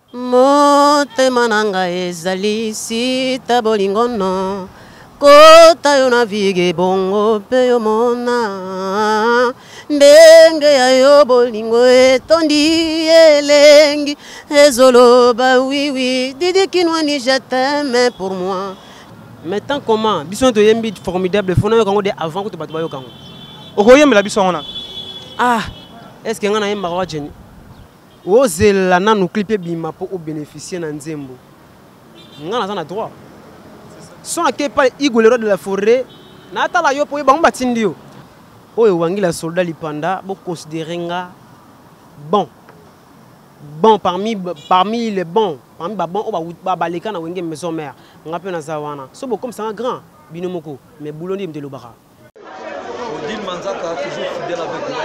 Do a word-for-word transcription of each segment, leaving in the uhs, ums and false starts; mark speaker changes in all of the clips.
Speaker 1: motema nanga ezali sita bolingo no kota yo na vige bongo pe yo mona ndenge ya yo bolingo etondi elengi ezoloba oui oui didi kinwani je t'aime pour moi mais tant comment biso to yembi formidable fona yo kango de avant ko to bato ba yo kango
Speaker 2: okoyembela biso ngona
Speaker 1: ah est-ce que ngana yemba wa jeni ozela nanu clipé bima po o bénéficier na nzembo ngana za na droit son ake pa Igwe le roi de la forêt na atala yo po bango batindi yo oyo wangila soldat lipanda bo considérer nga bon bon parmi parmi les bons parmi ba bon o ba baleka na wenge maison mère nga pe na zawana so bo comme ça un grand binomoko mais boulondi mtelo baka
Speaker 3: Odile Manzaka toujours fidèle avec moi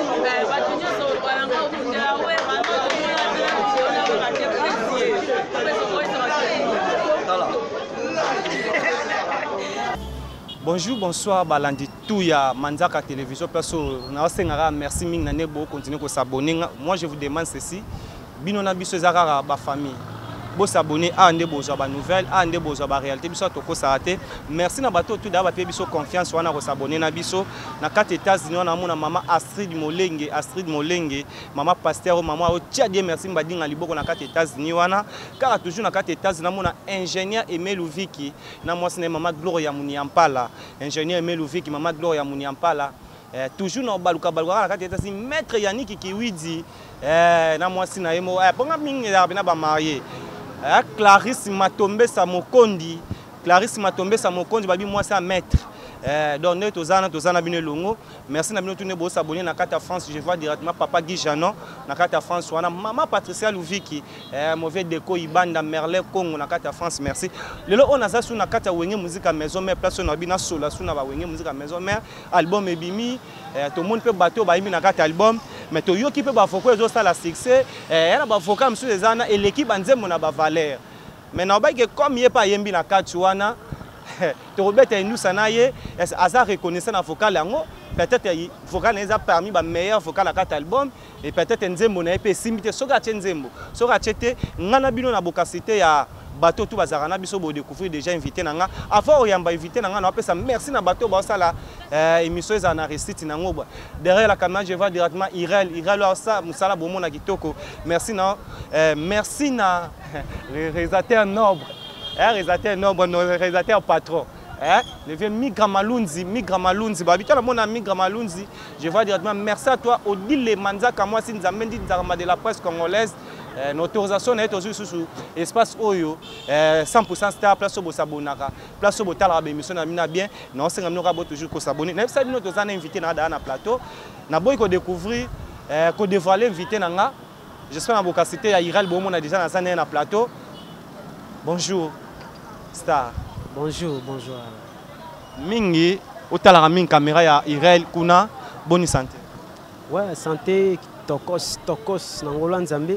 Speaker 2: Bonjour, bonsoir, balandi tout ya Manzaka Télévision. Perso, merci ming na nebo continuer ko s'abonner. Moi je vous demande ceci. Bino na biso zakara ba famille. Bo s'abonner à ande bo ba nouvelle, à ande bo ba réalité biso to ko saate. Merci na bato tout d'abord pe biso confiance wana ko s'abonner na biso. Na quatre États-Unis on a mona maman Astrid Molenge, Astrid Molenge, maman Pasteur, maman o tia die merci mbadinga liboko na quatre États-Unis wana. Car toujours na quatre États-Unis na mona ingénieur Aimé Louviki, na moi c'est maman Gloria Muniampala. Ingénieur Aimé Louviki, maman Gloria Muniampala. Eh, toujours na baluka baluka na quatre États-Unis maître Yannick Kiwidi. Eh na moi c'est na emo eh ponga mingi ya bina ba marié. Eh, Clarisse Matombe Samokondi, Clarisse Matombe Samokondi, babi moi c'est un maître. Eh, donc nous tozana tozana bino longo. Merci na bino tout ne bo s'abonner na carte France, je vois directement papa Guy Janon na carte France wana maman Patricia Louviki, eh mauvais déco Ibanda Merle Congo na carte France, merci. Lelo on a ça sur na carte wenge musique à maison mère place na bina sola sur na ba wenge musique à maison mère album ebimi, eh tout le monde peut bateau ba imi na carte album. Mais to yo qui peut ba foko ezo ça la succès eh na ba foka monsieur les ana et l'équipe anzembo na ba valeur mais na ba que comme yé pas yembi na kati wana to robeta nous sanaye asa reconnaissant na foka lango peut-être foka na a permis ba meilleur foka na kati album et peut-être nzembo na pe simité soka nzembo soka chete ngana bino na bokasité ya bateau tout bazarana biso bo découvrir déjà invité nanga avant oyamba invité nanga na pesa merci na bateau ba sala émission za na récite nango derrière la caméra je vois directement Irel Irel ça musala bomo na kitoko merci na merci na réalisateur noble hein réalisateur noble no réalisateur patron hein le vieux Migra Malunzi Migra Malunzi ba bitala mon ami Migra Malunzi je vois directement merci à toi Odile Manzaka moi si nzambendi nzarama de la presse congolaise. Euh, L'autorisation est aussi sous espace Oyo, euh, cent pour cent star, place au Sabonaka, place au Talab, émission na bien, non, c'est un peu toujours qu'on s'abonne. Même si nous avons invité dans le plateau, nous avons découvert, qu'on dévoile invité nanga. J'espère que vous avez cité à Irel Bomo, déjà dans un plateau. Bonjour, star.
Speaker 1: bonjour bonjour
Speaker 2: Mingi, au Talab, Ming caméra ya Irel Kuna, bonne santé.
Speaker 1: ouais santé tokos tokos nangola nzambe.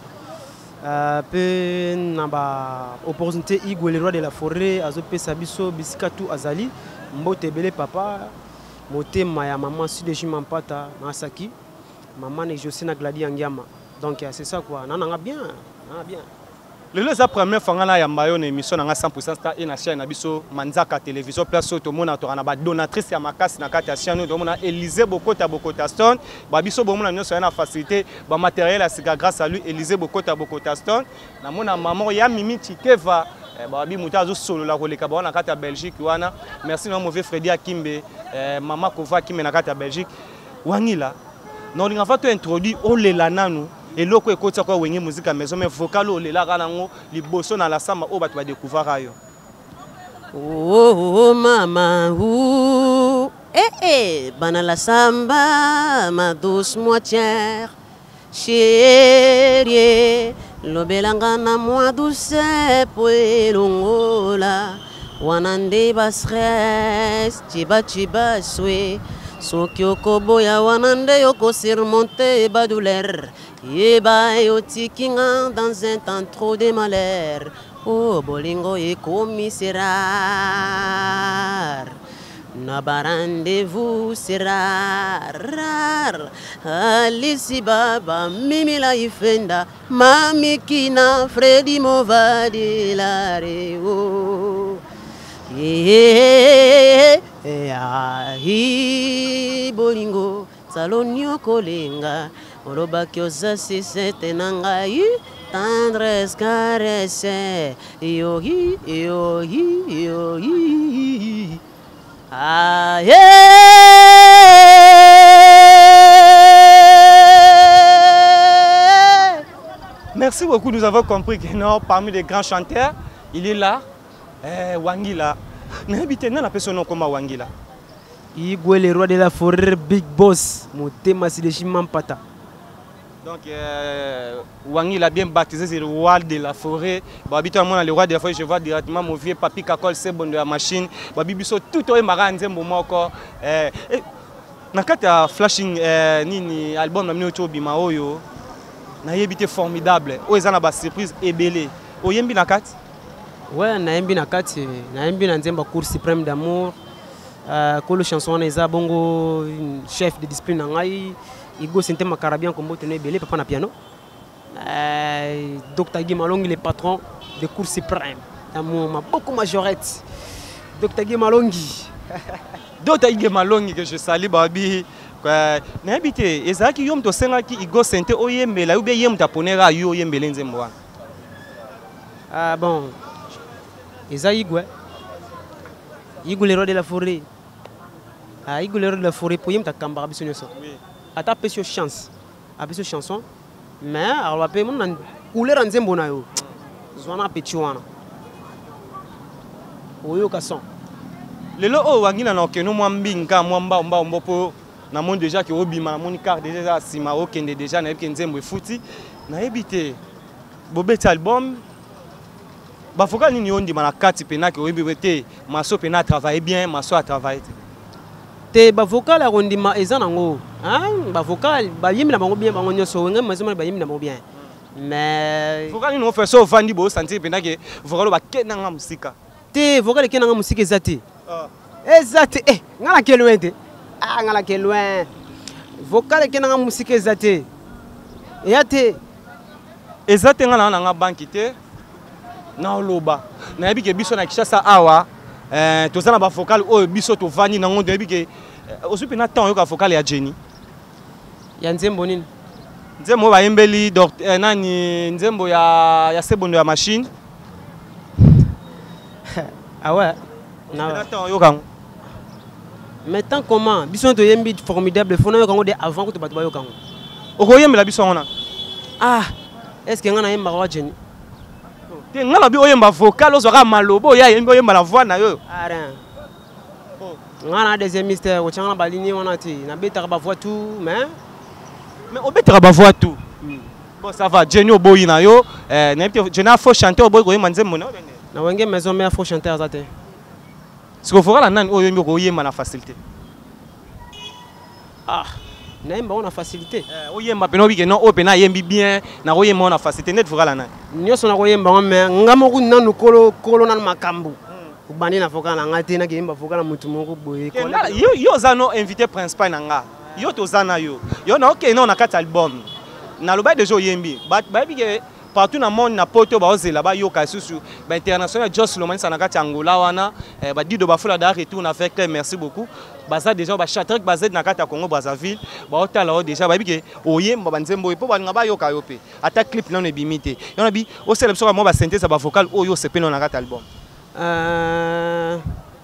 Speaker 1: Euh, peu naba opportunité Igwe le roi de la forêt azope sabiso bisikatu azali mbote bele papa motema ya maman Sudeji Mampata Nasaki maman ne Josina Gladi Angiama donc c'est ça quoi nananga bien nananga bien
Speaker 2: le le za première fois ngana ya mbayo na émission na cent pour cent star et na chaîne na biso Manzaka Télévision place to mona to na ba donatrice ya makasi na kati ya chaîne to mona Élisée Bokota Bokota Stone ba biso bomona nyonso na facilité ba matériel à sika grâce à lui Élisée Bokota Bokota Stone na mona maman ya Mimi Tikeva ba bi muta zo solo la koleka ba na kati ya Belgique wana merci na mauvais Freddy Akimbe maman Kova Kimbe na kati ya Belgique wangila non linga fa to introduit olela nanu et loko ekoti ko wenge musique à maison mais vocal olela kanango liboso na la samba o bato ba découvrir ayo
Speaker 1: oh, oh mama ouh eh eh bana la samba ma douce moitière chérie lobelanga na moi douce poelongola wanande basres chiba chiba swe soki okoboya wanande yoko surmonter ba douleur yeba yotikinga dans un temps trop de malheur oh bolingo et commissaire Naba rendez-vous sera rare. Alice Baba, Mimi la Ifenda, Mami Kina, Freddy Mova de la Reo. Eh, eh, bolingo, salonio kolenga, oroba kyosa si sete nangai, tendresse caresse, yo hi, yo hi, yo hi. Ah, yeah.
Speaker 2: Merci beaucoup, nous avons compris que non, parmi les grands chanteurs, il est là, eh, Wangila. N'habitez pas la personne comme Wangila.
Speaker 1: Il est le roi de la forêt, Big Boss, mon thème c'est le Chimampata.
Speaker 2: Donc, euh, Wangi l'a bien baptisé, c'est le roi de la forêt. Bah, habituellement, le roi de la forêt, je vois directement mon vieux papi Kakol, c'est bon de la machine. Bah, bibiso tout est marrant, c'est bon encore. Euh, dans le flashing, ni album, na auto bima oyo, na yebité formidable. Oh, ils ont une surprise ébélée. Oh, yembi na kat?
Speaker 1: Ouais, na yembi na kat, na yembi na nzemba cours suprême d'amour. Euh, Kolo chanson na isa bongo chef de discipline na ngai. Igo Sente Makarabian comme tenait belé papa na piano. Euh, Docteur Guy Malongi le patron de cours suprême. D'amour ma beaucoup majorette. Docteur Guy Malongi.
Speaker 2: Docteur Guy Malongi que je salue babi. N'habité ezaki yom to senga ki Igo Sente oyembela ou bien yem taponera yo oyembele nzembo wana.
Speaker 1: Ah bon. Eza Igwe. Igwe le roi de la forêt. Ah Igwe le roi de la forêt pour yem ta kambara biso nyoso. Oui. A tapé sur chance, a sur chanson, mais alors la paix mon couleur en zembo na yo, zwana petit wana. Oyo kason.
Speaker 2: Le lo o wangi na no keno mwambinga mwamba mba mbopo na mon déjà que obima na mon carte déjà sima o kende déjà na yebike nzembo futi na yebite bobeta album ba foka nini yondi mana kati pena ke oyebete maso pena travailler bien maso a travailler.
Speaker 1: Te ba vocal a rondima ezanango hein ba vocal ba yimi na bango bien bango nyoso ngem mazoma ba yimi na bango bien mais
Speaker 2: vocal ni no fait so vandi bo sentir pena ke vocal ba kenanga musika
Speaker 1: te vocal kenanga musika ezati
Speaker 2: ah
Speaker 1: ezati eh ngala ke loin te ah ngala ke loin vocal kenanga musika ezati yate
Speaker 2: ezati ngala na nga banki te na loba na yebike biso na Kishasa awa euh tozana ba vocal o biso to vandi na ngondo yebike osupi na temps yo ka vocal ya Jenny
Speaker 1: ya nzembo nini
Speaker 2: nzembo ba yembeli docteur nani nzembo ya ya sebondo ya machine
Speaker 1: ah ouais
Speaker 2: na temps yo kango
Speaker 1: mais tant comment biso to yembi formidable fona yo kango de avant ko to bato ba yo kango
Speaker 2: oko yembela biso ngona
Speaker 1: ah est-ce que ngana yemba wa Jenny
Speaker 2: te ngala bi oyemba vocal ozoka malobo ya yemba oyemba la voix na yo
Speaker 1: ara ngana deuxième mystère o changa ba ligne wana ti na beta ba voix tout mais
Speaker 2: mais o beta ba voix tout bon ça va Jenny oboyi na yo euh na Jenny a faux chanter oboyi ko yemba nzembo na
Speaker 1: na wenge maison mère faux chanteur zate
Speaker 2: ce que vocal nani o yemba ko yemba na facilité
Speaker 1: ah na yemba on a facilité
Speaker 2: euh o yemba peno bi ke non o pena yembi bien na ko yemba on a facilité net vocal nani
Speaker 1: nyoso na ko yemba mais ngamo ku nanu kolo kolo nan makambu ubani na vocal na ngate na ke yemba vocal na mutu moko boye
Speaker 2: ko yo yo zano invité principal na nga yo to zana yo yo na OK non na kat album na loba déjà yembi ba ba bi ke partout dans le monde na poto ba ozela ba yo ka susu ba international Jos Lomani sana kat Angola wana ba dido ba fula da retourne avec Claire merci beaucoup ba ça déjà ba chatrek ba z na kat Congo Brazzaville ba otala o déjà ba bi ke oyemba ba nzembo po ba ngaba yo ka yo pe ata clip non ebimité yo na bi o célèbre so ba mo ba synthèse ba vocal o yo se pe non na kat album
Speaker 1: euh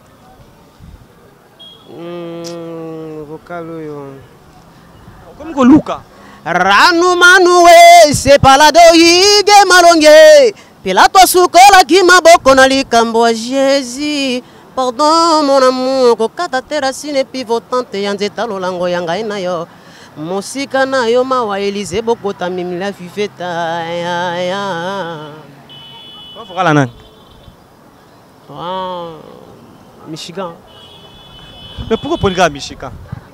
Speaker 1: mm vocal yo
Speaker 2: comme ko luka
Speaker 1: Ranu manuwe se palado hige malonge Pilato sukola ki maboko na likambo ya Jésus Pardon mon amour ko kata terasine pivotante ya nzeta lolango ya ngai na yo Mosika na yo mawa Elise bokota mimila fifeta ya ya
Speaker 2: Ko fokala nani
Speaker 1: Ah Michigan
Speaker 2: Mais pourquoi prendre à Michigan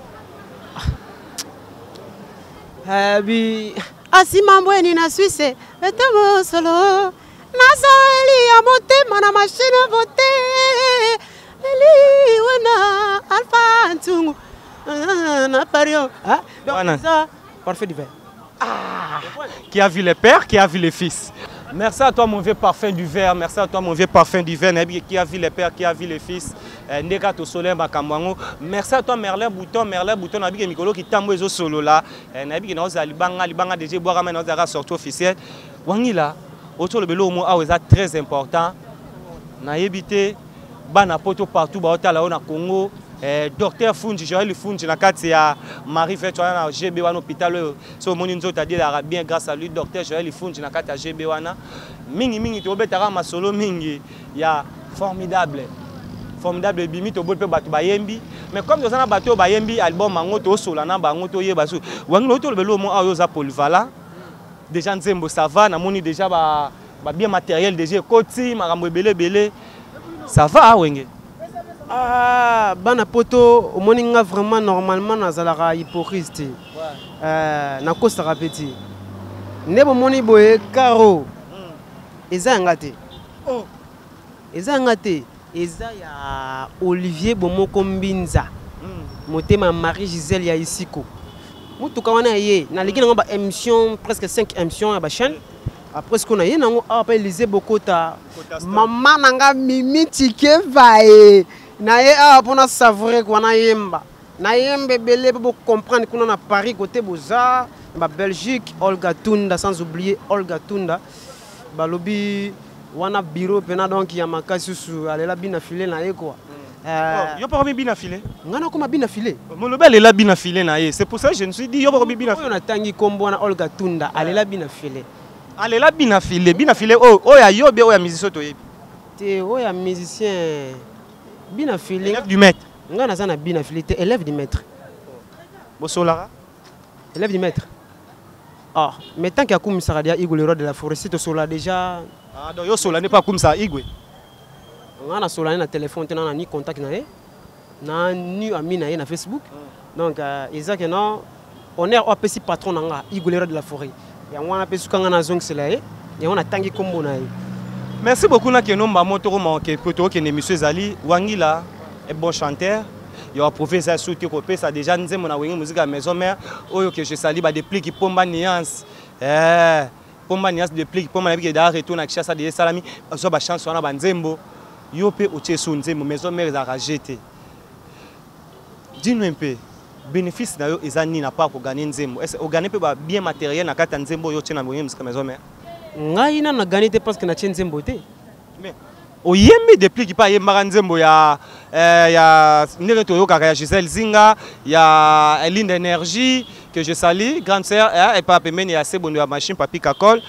Speaker 1: Habi asimambweni na Suisse etamo solo nazoeli ya motema na machine vote Eli wana alpha ntungu na pario. Ah, donc ça parfait du verre.
Speaker 2: Ah, qui a vu les pères, qui a vu les fils. Merci à toi mon vieux parfum du verre, merci à toi mon vieux parfum du verre, qui a vu les pères, qui a vu les fils. Ndeka to soleil makamwango. Merci à toi Merlin Bouton, Merlin Bouton nabi mikolo ki tambo ezo solo là. Nabi ki na oza libanga libanga déjà boire mais na oza sortie officielle. Wangi là, autour le belo mo a oza très important. Na yebité bana poto partout ba otala na Congo. Eh, docteur Fungi, Joël Fungi, na kati ya Marie Vertuana na G B wana hôpital so moni nzoto dit la bien grâce à lui docteur Joël Fungi na kati ya G B wana mingi mingi to betara masolo mingi ya formidable formidable bimi to bolpe bato bayembi mais comme dans na bato bayembi album mango to sola na bango to yeba so wangi to le belo mo ayo za polyvalent déjà nzembo ça va na moni déjà ba ba bien matériel déjà koti makambo ebele belé ça va wenge.
Speaker 1: Ah, bana poto, au moninga vraiment normalement nazalaka hypocrite. Euh, na kosta rapeti. Nebo moni boye karo. Eza ngate. Oh. Eza ngate. Eza ya Olivier Bomoko Mbinza. Motema Marie Gisèle ya Isiko. Mutuka wana ye, na ligi na ba émission presque cinq émissions ya ba chaîne. Après ce qu'on a eu, on a appelé Bokota. Maman nanga mimi tike vae. Na ye a pour savourer qu'on a yemba. Na yembe belé pour comprendre qu'on a Paris côté Boza, ba Belgique, Olga Tunda sans oublier Olga Tunda. Ba lobby wana bureau pena donc ya makasi su alela bina filé na ye quoi.
Speaker 2: Euh yo pas remis bina filé.
Speaker 1: Ngana kuma bina filé.
Speaker 2: Mon lobel est là bina filé na ye. C'est pour ça que je me suis dit yo pas remis bina filé.
Speaker 1: On a tangi kombo na Olga Tunda alela bina filé.
Speaker 2: Alela bina filé, bina filé oh oh ya yo be oh ya musicien to ye.
Speaker 1: Te oh ya musicien bina filé.
Speaker 2: Élève du maître.
Speaker 1: Nga na sana bina filé te élève du maître.
Speaker 2: Bosolara.
Speaker 1: Élève du maître. Ah, mais tant qu'il y a comme ça, il y a Igwe le roi de la forêt, c'est au sola déjà.
Speaker 2: Ah, donc yo sola n'est pas comme ça, Igwe.
Speaker 1: On a sola na téléphone, on a ni contact na ye, na ni ami na ye na Facebook. Donc exact non, on est au petit patron nanga Igwe le roi de la forêt. Ya wana pe sukanga na zong sela ye, ya wana tangi kombo na ye.
Speaker 2: Merci beaucoup na kenomba motoro manke poto ke monsieur Zali Wangila est bon chanteur. Il a professeur souti kopé ça déjà nzembo na wengi musique à maison mère oyo que je sali ba depuis qui pomba nuance eh pomba nuance depuis qui pomba na bi da retour na kishasa de salami so ba chanson na ba nzembo yo pe o tieso nzembo maison mère za rajeté. Dis-nous un peu bénéfice na yo ezani na pas pour gagner nzembo est-ce o gagner pe ba bien matériel na kata nzembo yo tena wengi musique à maison mère
Speaker 1: ngai na na gagner te parce que na tien nzembo te
Speaker 2: mais oyembi depuis qui pas yemba nzembo ya euh ya ndenge to yoka ya Gisèle Zinga ya Eline d'énergie que je salue grande sœur et pas pemeni ya sebondo ya machine papi kakol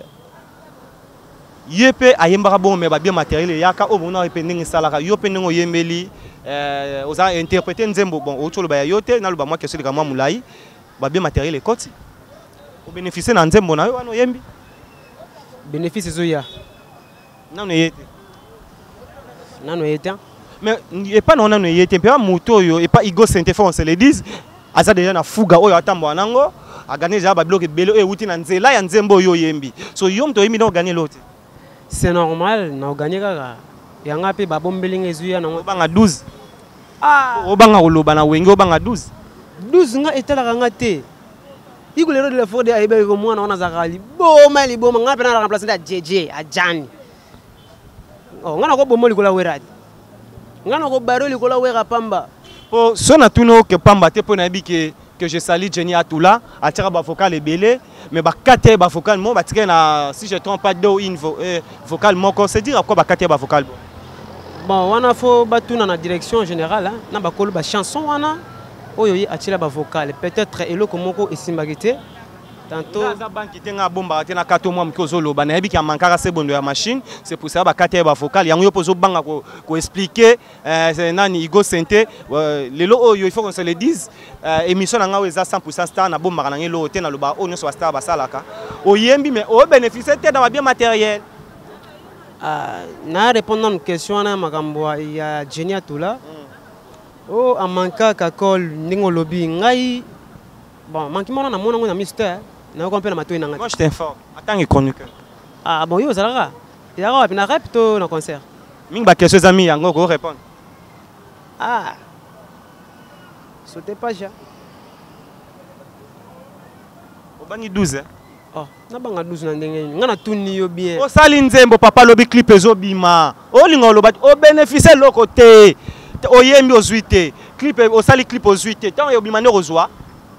Speaker 2: yepe ayemba bon mais ba bien matériel yaka o mona pe ndenge salaka yo pe ndenge oyembeli euh oza interpréter nzembo bon otolo ba yote na loba moi question de kama mulai ba bien matériel ekoti o bénéficier na nzembo na yo wana oyembi
Speaker 1: bénéfice zoya
Speaker 2: nanu yete
Speaker 1: nanu yete
Speaker 2: mais et pas non nanu yete pe moto yo et pas ego sainte on se le dise aza déjà na fuga oyo atambo nango a gagner déjà ba bloc belo e wuti na nzela ya nzembo yo yembi so yo mto yemi na gagner l'autre
Speaker 1: c'est normal na gagner kaka yanga pe ba bombelinga ezuya na
Speaker 2: banga douze
Speaker 1: ah
Speaker 2: obanga oloba na wenge obanga douze
Speaker 1: douze nga etala nga te Igwe le roi de la forêt ayebe ko mwana wana zakali boma li boma nga pe na remplacer da J J a Jani oh nga na ko bomo likola weradi nga na ko baro likola wera pamba
Speaker 2: po so na tuno ke pamba te po na bi ke que je salue Jenny Atula atira ba vocal ebele mais ba kate ba vocal mo ba tika na si je trompe pas do une vocal moko c'est dire quoi ba kate ba vocal
Speaker 1: bon wana fo batuna na direction générale na ba kolo ba chanson wana oyo yi atila ba vocal peut-être eloko moko esimbagite tantôt
Speaker 2: za banki tenga bomba tena kato mwa mkozo loba na yebi ki amankara sebondo ya machine c'est pour ça ba kate ba vocal yango yo pozo banga ko ko expliquer euh nani Igo Sente lelo oyo il faut qu'on se le dise émission na nga eza cent pour cent star na bomba na ngelo tena loba o nyo so star ba salaka oyembi mais o bénéficier te dans bien matériel
Speaker 1: ah na répondre une question na makambo ya Jenny Atula oh amanka kakol ningo lobi ngai bon manki mona na mona ngo na mystère na ko mpena matoyi nanga
Speaker 2: moi je t'informe attends et chroniqueur
Speaker 1: ah bon yo zalaka ya ko na rap to na concert
Speaker 2: mingi ba question amis yango ko répondre
Speaker 1: Ah, sautez pas déjà.
Speaker 2: Obangi douze.
Speaker 1: Oh, na banga douze na ndenge ni. Ngana tuni yo bien.
Speaker 2: O sali nzembo papa lobi clip ezobima. O lingo loba o bénéficier le côté. O yembi ozuité. Clip o sali clip ozuité. Tant yo bima ne rozwa.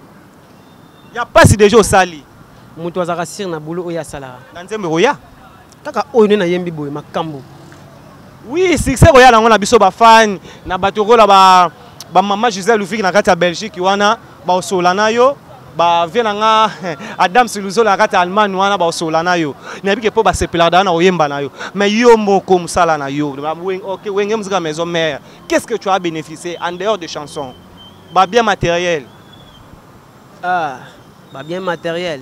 Speaker 2: Ya pas si déjà o sali.
Speaker 1: Mutu azaka sir na boulot oya sala.
Speaker 2: Na nzembo roya.
Speaker 1: Kaka oyo na yembi boy makambo.
Speaker 2: Oui, succès royal on a biso ba fan na bato rola ba ba maman Gisèle Loufik na kati ya Belgique wana ba osolana yo. Ba vient nga Adam Siluzo la kati Allemagne wana ba osolana yo. Na bike po ba sepelada na oyemba na yo. Mais yo moko musala na yo. OK, wenge muzika maison mère. Qu'est-ce que tu as bénéficié en dehors des chansons? Ba bien matériel.
Speaker 1: Ah, ba bien matériel.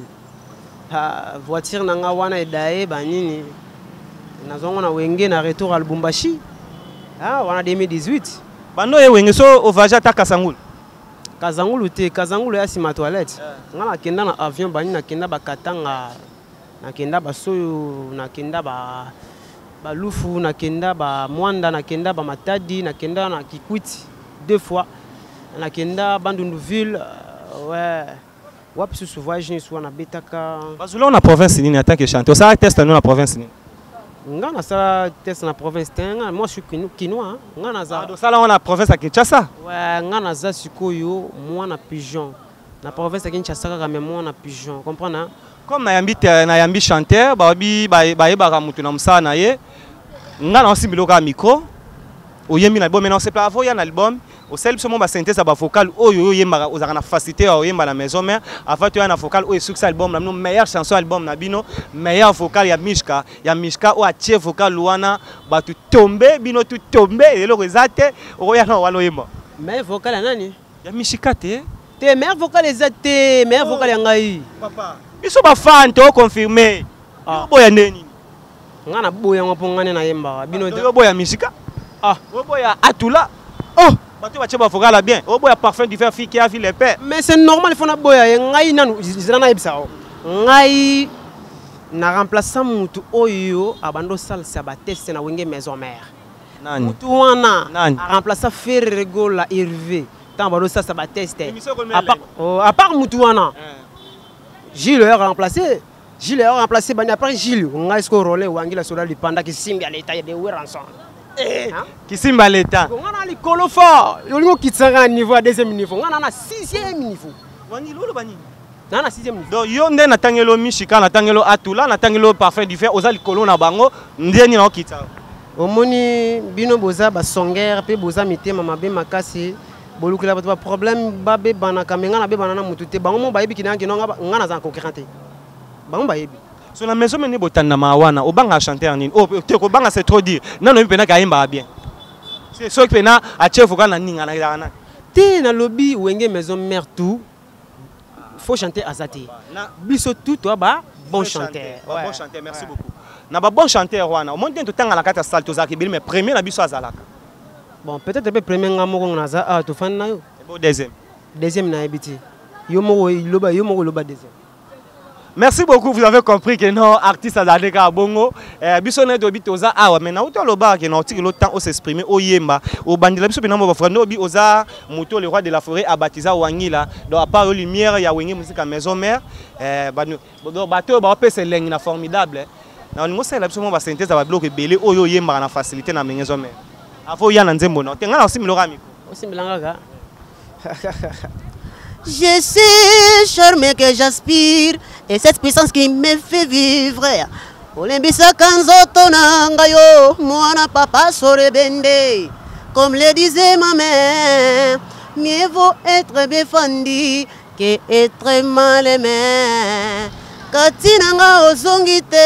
Speaker 1: Ah, voiture nanga wana edae banini. Nazongo na wenge na retour à Lubumbashi. Ah, wana deux mille dix-huit.
Speaker 2: Bando ye wenge so ovaja ta Kasangulu.
Speaker 1: Kazangulu te, Kazangulu ya si ma toilette. Nga na kenda na avion bani na kenda ba katanga. Na kenda ba soyo, na kenda ba ba lufu, na kenda ba mwanda, na kenda ba matadi, na kenda na Kikwiti deux fois. Na kenda Bandunduville, ouais. Wap sous voyage ni soit na betaka.
Speaker 2: Bazula na province ni en tant que chanteur. Ça teste nous la province ni.
Speaker 1: Nga na ça test na province tenga, moi je suis quinois, nga na za.
Speaker 2: Do ça là on a province à Kinshasa.
Speaker 1: Ouais, nga na za sikoyo, moi na pigeon. Na province à Kinshasa ka même moi na pigeon, comprendre?
Speaker 2: Comme na yambi na yambi chanteur, ba bi ba ba ba mutu na musa na ye. Nga na aussi biloka micro. Oyembi na album maintenant c'est pas avoya na album. Au sel seulement ba synthèse ba vocal oyo yemba ozaka na facilité à oyemba la maison mère avant tu as na vocal oyo succès album la meilleure chanson album na bino meilleur vocal ya Mishka ya Mishka o atie vocal luana ba tu tomber bino tu tomber et le rezate oya na walo yemba
Speaker 1: mais vocal ya nani
Speaker 2: ya Mishka te
Speaker 1: te meilleur vocal ezate meilleur vocal ya ngai
Speaker 2: papa biso ba fan to confirmer boya ndeni
Speaker 1: ngana boya ngapongane na yemba bino
Speaker 2: te boya Mishka
Speaker 1: ah
Speaker 2: boya Atula
Speaker 1: oh
Speaker 2: tu vas te faire bien. Au bout, il y a parfum du fer fille qui a vu les pères.
Speaker 1: Mais c'est normal, il faut que boya. Ngai nanu, zilana ibsa. Ngai na remplaçant mutu oyo abando sal sabateste na wenge maison mère.
Speaker 2: Nani?
Speaker 1: Mutu wana.
Speaker 2: Nani?
Speaker 1: Remplaçant Ferrego la Hervé. Tant abando sal sabateste. À part oh, à part mutu wana. Gilles a remplacé. Gilles a remplacé bani après Gilles. Ngai sko rolé wangila sola lipanda ki simbi à l'état de wer ensemble.
Speaker 2: Qui simba l'état.
Speaker 1: On a les colo fort. On qui sera à niveau à deuxième niveau. On a sixième niveau.
Speaker 2: Wani lolo bani.
Speaker 1: On a sixième niveau.
Speaker 2: Donc yo ndé na tangelo Mishika na tangelo Atula na tangelo parfum du fer oza likolo na bango ndeni na okita.
Speaker 1: Omoni bino boza ba songer pe boza mitema mabe makasi bolukila ba problème babe bana kamenga na be bana na mutute bango mo bayebi kinanga nga nga za concurrente. Bango bayebi.
Speaker 2: Sur la maison meni botanda mawana obanga chanteur nini oh te ko banga c'est trop dire nano mpena ka yemba bien c'est ce que pena a chef vocal na ninga na na
Speaker 1: te na lobby wenge maison mère tout faut chanter azati biso tout toi ba bon chanteur
Speaker 2: bon chanteur merci beaucoup na ba bon chanteur wana o monte to tanga la kata salto zaki bil mais premier na biso azalaka
Speaker 1: bon peut-être be premier ngamo na za ah to fan na yo
Speaker 2: bon deuxième
Speaker 1: deuxième na ebiti yo mo loba yo mo loba deuxième.
Speaker 2: Merci beaucoup, vous avez compris que nos artistes à Zadeka Bongo, Bissonnet de Bitoza, ah, mais nous avons le bar qui n'a pas le temps de s'exprimer au Yemba, au Bandila, Bissonnet, Obi Oza, Mouto, le roi de la forêt, à Batiza Wangila, donc à part lumière, il y a Wengi musique à maison mère, bateau, c'est l'engin formidable. Nous avons absolument la synthèse à bloquer Belé, Oyo Yemba, la facilité dans la maison mère. Avant, il y a un Zembo, tu as aussi Milorami.
Speaker 1: Aussi Milanga.
Speaker 4: Je suis charmé que j'aspire et cette puissance qui me fait vivre. Olembisa kanzoto nangayo, mwana papa sorebende. Comme le disait ma mère, mieux vaut être défendu que être mal aimé. Katinanga ozongite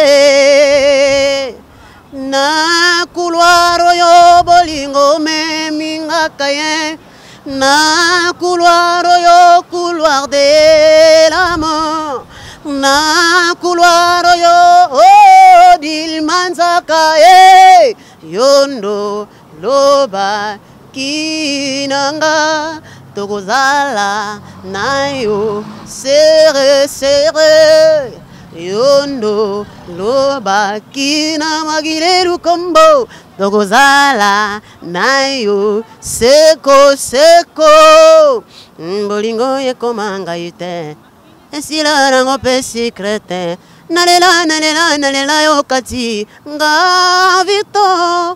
Speaker 4: na couloir yo bolingo me mingakaye. Na couloir yo couloir de l'amour na couloir yo oh dilmanzaka eh yondo loba kinanga tokozala na yo serre serre yondo lobaki na magileru kombo tokozala na yo seko seko bolingo ekoma ngai te esila nango mpe secrete nalela nalela nalela yo kati nga Victor.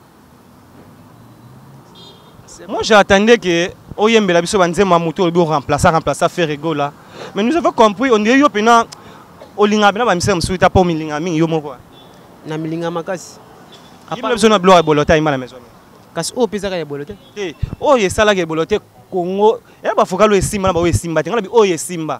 Speaker 2: Moi j'attendais que oyembela biso banzema moto obi remplacer remplacer Ferrego là, mais nous avons compris on dirait yo pena olinga bena ba misem suita po milinga mingi yo moko
Speaker 1: na milinga makasi
Speaker 2: apana besoin na bloc et bolota ima la maison
Speaker 1: kasi o pesa ka ya bolote
Speaker 2: te o yesala ke bolote Congo e ba fokalo esimba na ba esimba te ngala bi o yesimba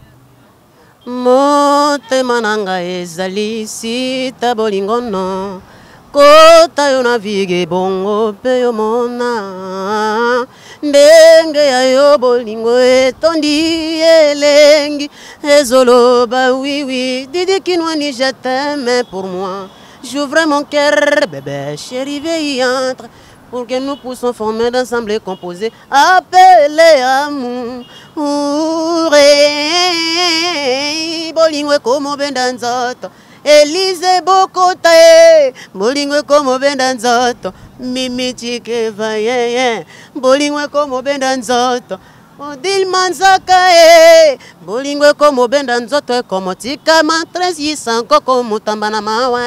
Speaker 4: motema nanga ezali sita bolingono kota yo na vige bongo pe yo mona ndenge ya yo bolingo etondi elengi ezoloba oui oui Didi Kinwani je t'aime pour moi j'ouvre mon cœur bébé chéri veille entre pour que nous puissions former d'ensemble et composer appelé amour bolingo como bendanzoto Elise Bokota bolingo como bendanzoto Mimi Chike vaye bolingo como bendanzoto Odile Manzaka e bolingo como bendanzoto como tika matres yisanko como tambana mawa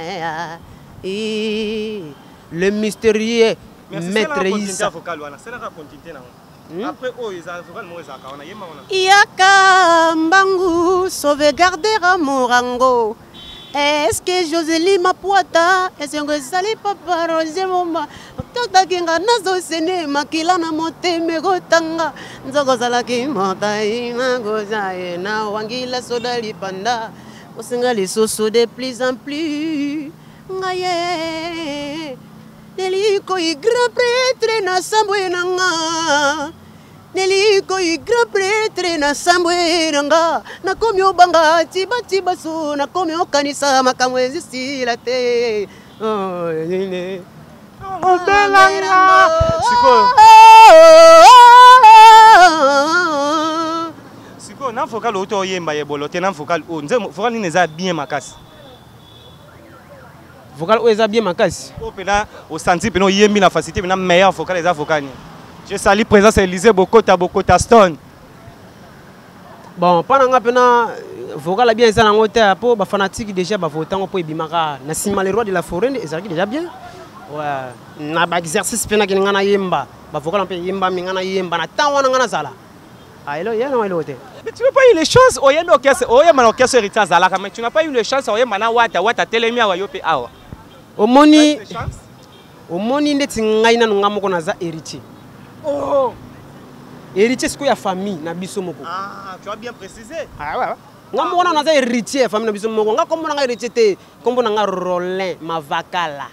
Speaker 1: le mystérieux maître Issa.
Speaker 2: Après, oh, ils ont
Speaker 4: Yaka Mbangu, sauvegarder à Morango. Est-ce que Josélie Mapuata, est-ce que Sali Papa Roger Moma, Tata Kinga Nazo Sene, Makila Namote, Megotanga, Zogozalaki Montaïna, Gozaena, Wangila Sodali Panda, Osengali Soso de plus en plus. Ngaye. Neliko i grand prêtre na sambwe nanga Neliko i grand prêtre na sambwe nanga Nakomi obanga tiba tiba so Nakomi okanisa makamwezi sila te Oh nene
Speaker 2: Oh belanga Siko Siko na fokal oto yemba yebolo te na fokal o nze fokal ni neza bien makasi
Speaker 1: vocal ou est bien makasi
Speaker 2: o pena au senti pena yembi na facilité pena meilleur vocal les avocats ni je salue présence Élisée Bokota Bokota Stone
Speaker 1: bon pendant nga pena vocal bien ça nango te po ba fanatique déjà ba votant po ebimaka na sima les rois de la forêt ezalaki déjà bien ouais na ba exercice pena ki ngana yemba ba vocal pe yemba mi ngana yemba na tan wana ngana sala ah elo yena elo te
Speaker 2: mais tu n'as pas eu les chances o yendo kese o yema na kese rita zala mais tu n'as pas eu les chances o yema na wata wata telemi awa yope awa
Speaker 1: omoni omoni ndeti ngai nanu nga moko naza héritier
Speaker 2: oh
Speaker 1: héritier siku ya famille na biso moko
Speaker 2: ah tu as bien précisé
Speaker 1: ah ouais nga moko na naza héritier ya famille na biso moko nga kombo na nga héritier te kombo na nga Rolin Mavakala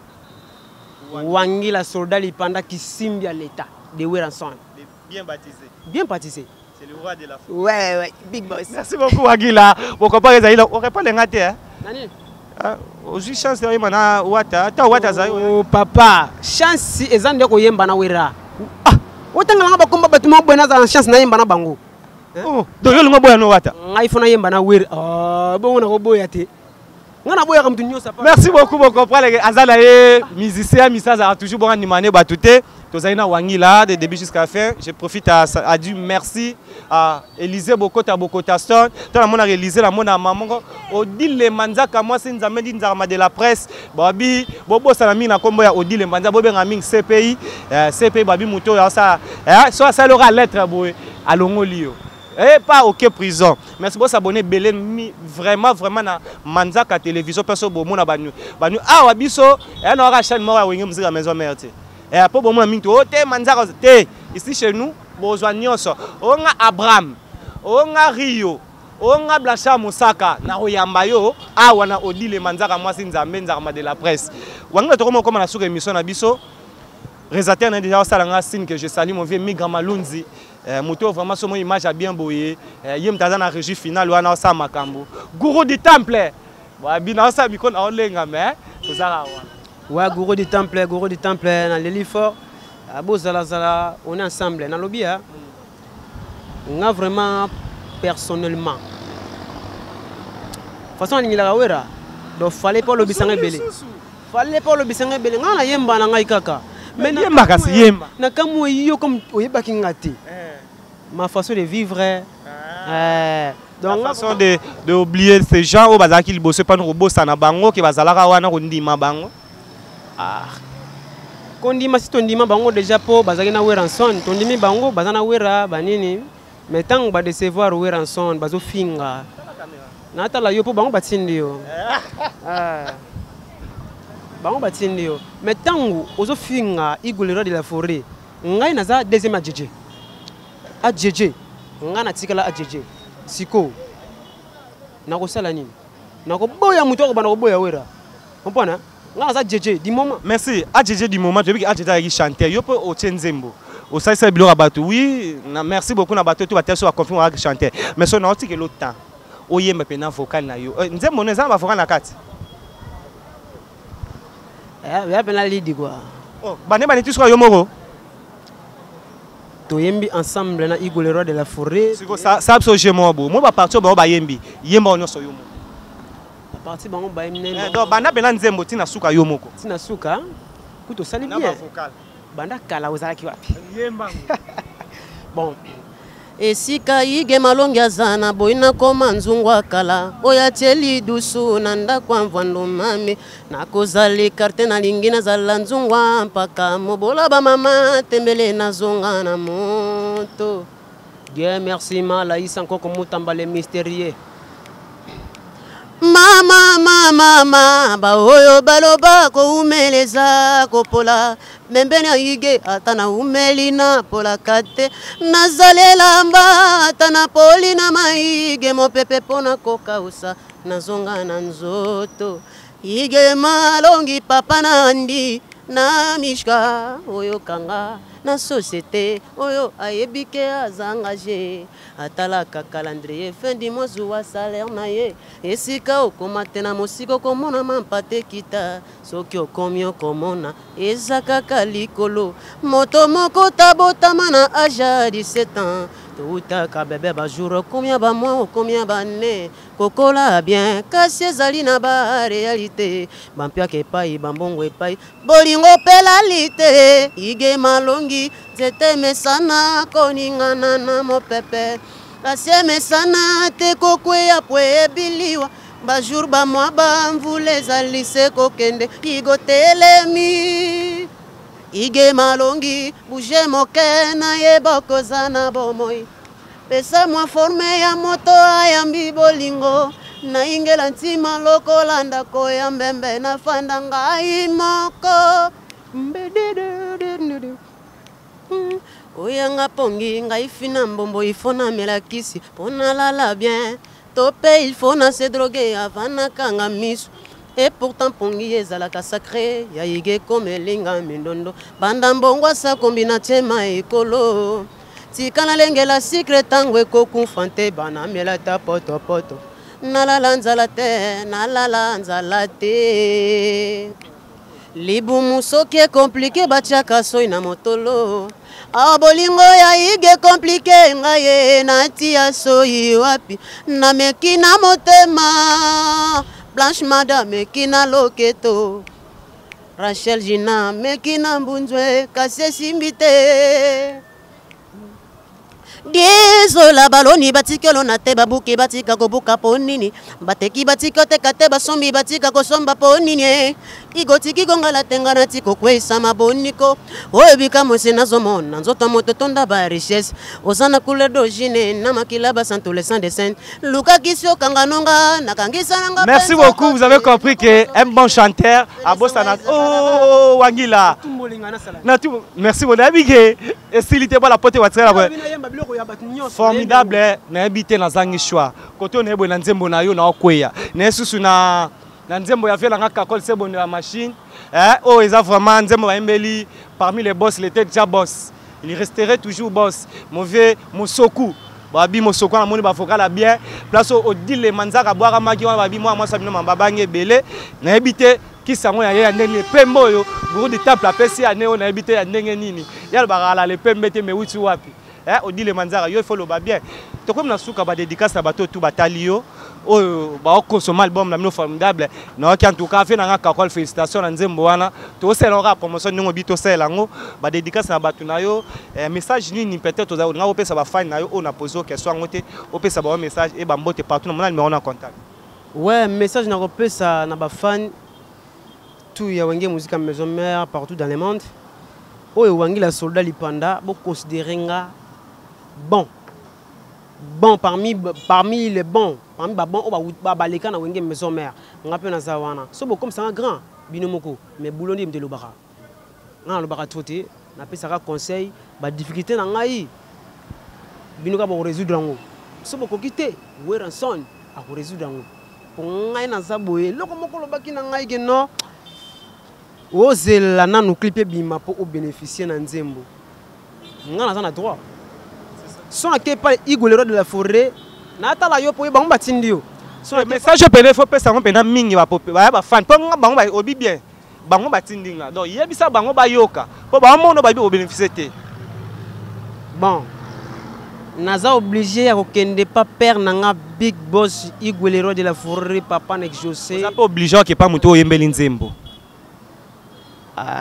Speaker 1: Wangila soldat lipanda kisimbi à l'état de Weranson
Speaker 2: bien baptisé
Speaker 1: bien baptisé
Speaker 2: c'est le roi de la
Speaker 1: forêt ouais ouais big boss
Speaker 2: merci beaucoup Wangila bon comparé ça il aurait pas les ngate hein
Speaker 1: nani
Speaker 2: Ozu chance de mana wata ta wata za
Speaker 1: oh papa chance ezande ko yemba na wera ah otanga nga bakomba batuma bwana za chance na yemba na bango
Speaker 2: oh do yo ngo boya no wata
Speaker 1: ngai fona yemba na wera ah bongo na ko boya te ngana boya ka mtunyo sa
Speaker 2: merci beaucoup bon comprendre azala ye musicien misaza toujours bon animané batute Tozaina Wangila de début jusqu'à la fin. Je profite à, à dire merci à Élisée Bokota Bokota Stone. Tant la monde a réalisé la monde à maman. Odile le manzaka moi c'est nzambe di nzarma de la presse. Babi bobo salami na kombo ya Odile manza bobe ngaming C P I C P I babi muto ya ça eh soit ça aura lettre boy à Longolio. Et pas OK prison. Merci beaucoup s'abonner belé vraiment vraiment na manzaka télévision perso bo mona banu. Banu ah wabiso et na ora chaîne moi wengi muzika maison mère. Et après, bon, moi, ici chez nous, on a Abraham, on a Rio, on a Blacha Moussaka, na Oyambayo, ah, on a Odile Manzaka, moi, c'est Nzambe de la presse. On a trouvé comme la sous-émission à Bisso. Réalisateur n'a déjà un signe que je salue mon vieux Migra Malunzi. Moto vraiment son image a bien boyé. Yem dans la régie finale, on a ça Makambo. Gourou du temple. Bon, bien ça, bikon a olenga mais tout ça.
Speaker 1: Ouais, gourou du temple, gourou du temple, dans les livres forts, à Bozalazala, on est ensemble. Dans le lobby, on a vraiment personnellement, façon alingilaka wera donc fallait pas lobisanga ebele fallait pas lobisanga ebele nga na yemba na ngai kaka
Speaker 2: mais yemba kasi yemba
Speaker 1: na kamwe yo comme oyebaki nga te ma façon de vivre euh
Speaker 2: donc la façon de de oublier ces gens au bazaki liboso pas no bossa na bango ke bazalaka wana ko ndima bango
Speaker 1: ah kondima si tondima bango déjà po bazaki na wera son tondimi bango bazana wera banini mais tant ba décevoir wera son bazo finga na tala yo po bango batindi yo ah bango batindi yo mais tangu ozo finga igolero de la forêt ngai naza deuxième a jeje a jeje nga na tikala a jeje siko na ko sala nini na ko boya muto ko bana ko boya wera compona nga naza jeje du moment
Speaker 2: merci a jeje du moment depuis que a jeje a chanter yo po o tenzembo o sai sai bilora bato oui na merci beaucoup na bato to ba teso a confirmer a chanter mais so na otike le temps o yemba pena vocal na yo nzembo ne za ba vocal na kati
Speaker 1: eh ya pena lidi quoi
Speaker 2: oh bane bane tu so yo moko
Speaker 1: to yembi ensemble na igolero de la forêt
Speaker 2: siko ça ça so je mo bo mo ba partir ba ba yembi yemba onyo so yo mo
Speaker 1: a partir bango ba yemne
Speaker 2: donc bana pena nzembo tina suka yo moko
Speaker 1: tina suka kuto sali bien
Speaker 2: na vocal
Speaker 1: banda kala ozalaki wapi
Speaker 2: yemba
Speaker 1: bon
Speaker 4: esika yige malongi azana boina koma nzungu akala oya tieli dusu na ndako amvwando mame nakozali karte na lingi nazala nzungu mpaka mobola bamama tembele nazonga na moto
Speaker 1: Dieu merci malaisa nkoko mutambale mystérieux
Speaker 4: mama mama mama ba oyo baloba ko umeleza kopola membeni ayige atana umelina pola kate nazalela mba atana polina maige mopepe pona kokausa nazonga na nzoto ige malongi papa nandi na mishka oyo kanga na société oyo ayebike azangaje atalaka calendrier fin du mois wa salaire na ye esika okomate na mosiko komona mampate kita soki okomi okomona eza kaka likolo moto moko tabotama na age ya dix-sept ans toutaka bebe bajour combien ba mois combien ba ne kokola bien kasi ezali na ba réalité bampiaka epai bambongo epai bolingo pelalite ige malongi zete mesana koningana na mopepe kasi mesana te kokweya po ebiliwa bajour bamwa bamvula ezali se kokende igotelemi ige malongi bouge moke na yeba koza na bomoi pesa mwa forme ya moto ayambi bolingo na ingela ntima lokola ndako ya mbembe na fanda ngai moko oyanga pongi ngai fina mbombo ifo na melakisi pona lala bien tope il faut na se droguer avant na kanga misu et pourtant pongi ezalaka sacré ya yige comme elinga mindondo banda mbongwa sa kombina tema ekolo tikana lengela secret tango ekokufante bana mela ta poto poto nalala nzala te nalala nzala te libumu soki compliqué batiaka soi na motolo a bolingo ya yige compliqué ngaye natia soi wapi na meki na motema Blanche madame kina loketo Rachel Gina mekina mbunzwe kase simbite Désolé baloni batikelo na te babuki batika kobuka ponini bateki batiko te kate basombi batika kosomba ponini igotiki gongala tenga na tiko kwesa maboniko oyebika mwese nazomona nzoto moto tonda ba richesse ozana couleur d'origine na makila ba santolescent de sainte luka kisio kanganonga nakangisa nanga.
Speaker 2: Merci beaucoup, vous avez compris que un bon chanteur à Bossana. Oh Wangila. Merci mon ami et s'il pas la pote watira la formidable na habité na zangi choix côté on est bon na nzembo na yo na okweya na susu na na nzembo ya vela ngaka kol c'est bon la machine eh oh ils a vraiment nzembo ba embeli parmi les boss il était déjà boss il resterait toujours boss mauvais mosoku babi mosoku na moni ba vocal bien place au dit les manzaka boira maki wana babi moi moi sabino mbabange belé na habité qui sango ya ya ndenge pembo yo gros de table apesi ya neo na habité ya ndenge nini ya ba la le pembe te me wuti wapi. Eh, on dit les manzara, il faut le bien. Tu comme na souka ba dédicace na bateau tout batalio, oyo ba consommer album na mino formidable na en tout cas fait na kakol félicitations na nzembo wana to sela ka promotion ningo bi to sela ngo ba dédicace na batu na yo message nini peut-être oza nga opesa ba fan na yo on a posé question ngote opesa ba message et ba mbote partout na mona numéro na contact.
Speaker 1: Ouais, message na opesa na ba fan tout ya wenge musique maison mère partout dans le monde. Oyo wangi la soldat lipanda bo considérer nga bon. Bon parmi parmi les bons, parmi ba bon o ba baleka na wenge maison mère. Nga pe na zawana. So bo comme ça un grand binomoko mais boulondi mte lobaka. Nga lobaka troté na pesa ka conseil ba difficulté na ngai. Binoka ba résoudre ngo. So bo ko kité weranson a ko résoudre ngo. Pour ngai na zaboye loko moko lobaki na ngai ke non. Ozela nanu clipé bima pour bénéficier na nzembo. Nga na za na droit. Son à pas Igor le roi de la forêt na tala yo po ba ngba tindio
Speaker 2: so message pene faut pesa ngo pena mingi ba pope ba ba fan po nga ba obi bien ba ngo ba tindinga donc yebisa ba ngo ba yoka po ba mono ba bi o bénéficier te
Speaker 1: bon naza obligé ya kokende pas père nanga big boss Igor le roi de la forêt papa nek José
Speaker 2: ça pas obligé que pas muto yembeli nzembo
Speaker 1: ah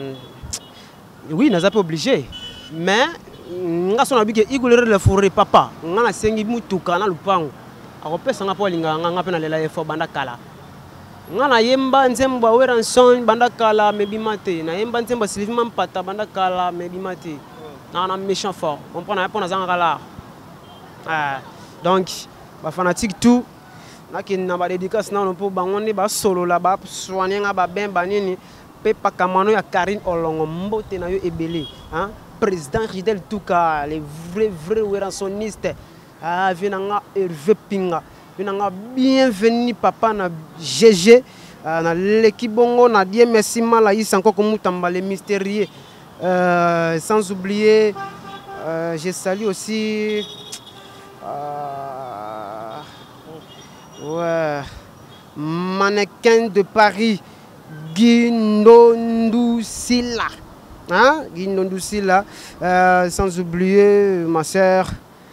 Speaker 1: oui naza pas obligé mais nga sona bike Igor de la forêt papa nga na sengi mutuka na lupango akopesa nga po linga nga pe na lela efo banda kala nga na yemba nzembo wera son banda kala mebi mate na yemba nzembo Sylvie Mampata banda kala mebi mate na na méchant fort on prend na pona zanga là ah donc ba fanatique tout na ki na ba dédicace na on po bangonde ba solo la ba soigner nga ba ben banini pe pa kamano ya Karine Olongo mbote na yo ebele hein président Ridel Touka, les vrais vrais ouéransonistes. Ah, venanga Hervé Pinga. Venanga bienvenue papa na G G. Na l'équipe bongo na die merci mala is encore comme mutamba les mystérieux. Euh, sans oublier euh, je salue aussi euh, ouais mannequin de Paris Guindondou Silla. Hein? Guindondoussila, euh, sans oublier ma sœur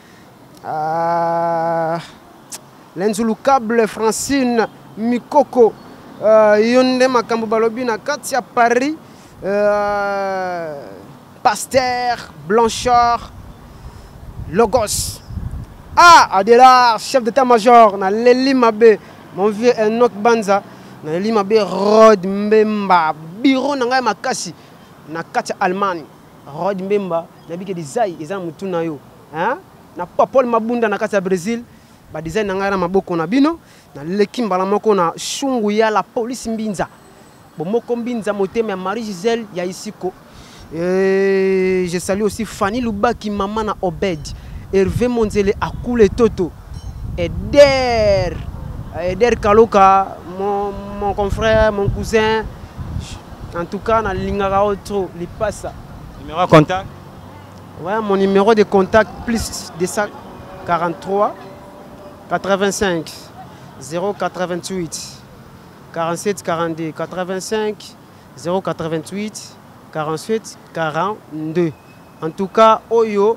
Speaker 1: euh, l'inzouloukable Francine Mikoko euh, Yonde Makambo Balobi na Katia Paris euh, Pasteur Blanchard Logos Ah Adela chef d'état-major na Leli Mabe mon vieux Enoch Banza na Leli Mabe Rod Mbemba bureau na ngai makasi na katia Allemagne Rod Mbemba na bike design eza mutu na yo hein na Paul Mabunda na katia Brésil ba design na ngara maboko na bino na lekimbala moko na shungu ya la police mbinza bo moko mbinza motema ya Marie Giselle ya isiko et je salue aussi Fanny Lubaki maman na Obed Hervé Monzele Akule Toto Eder Eder Kaloka mon mon confrère mon cousin. En tout cas, na lingara auto li passa.
Speaker 2: Numéro de contact.
Speaker 1: Ouais, mon numéro de contact plus deux cent quarante-trois quatre-vingt-cinq zéro quatre-vingt-huit quarante-sept quarante-deux quatre-vingt-cinq zéro quatre-vingt-huit quarante-sept quarante-deux. En tout cas, Oyo,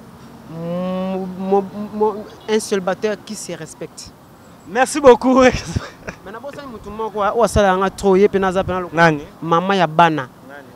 Speaker 1: un seul batteur qui se respecte.
Speaker 2: Merci beaucoup.
Speaker 1: Mama ya bana.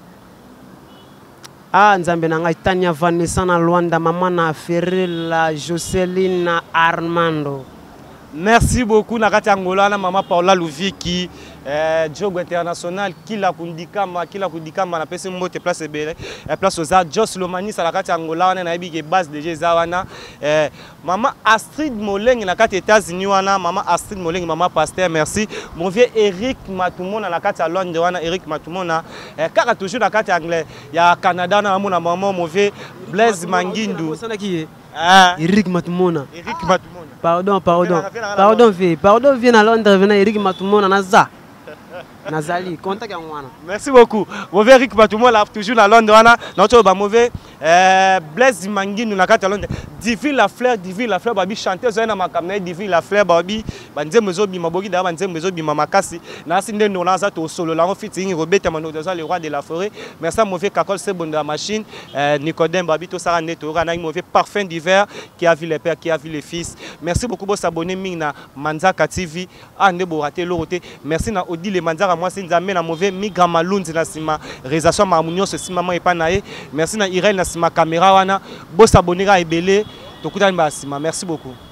Speaker 1: Ah, nzambe na ngai Tania Vanessa na Luanda, mama na Ferrella Joseline Armando.
Speaker 2: Merci beaucoup Nakati Angola na mama Paula Luviki euh, Jogo International kila kundikama kila kundikama na pese mbote place bele place oza Jos Lomani sa Nakati Angola na nabi ke base de Jezawana euh, mama Astrid Moleng na kati États-Unis wana mama Astrid Moleng mama Pasteur merci mon vieux Eric Matumona na kati Londres wana Eric Matumona euh, kaka toujours na kati anglais ya Canada na mama maman mon vieux Blaise Mangindu
Speaker 1: ah Eric Matumona
Speaker 2: Eric Matumona
Speaker 1: pardon pardon pardon vie pardon viens à Londres venir Eric Matumona naza nazali contact ya mwana
Speaker 2: merci beaucoup mauvais Eric Matumona toujours à Londres wana notre ba mauvais euh, Blaise Mangi nous nakata londe Divine la fleur Divine la fleur babi chanteuse na makamna Divine la fleur babi banzembo zo bima boki da banzembo zo bima makasi na sinde no naza to solo la featuring Robert Mano le roi de la forêt merci à mauvais Kakol c'est bon de la machine euh, Nicodème babi to sara neto na mauvais parfum d'hiver qui a vu les pères qui a vu les fils merci beaucoup pour s'abonner mina Manzaka T V ande bo rater loroté merci na Odile Manzaka moi c'est nzambe na mauvais migra malunzi na sima réalisation mamunyo ce sima ma epa nae merci na Irène na sima caméra wana bo s'abonner à ebele to kutani ba sima merci beaucoup.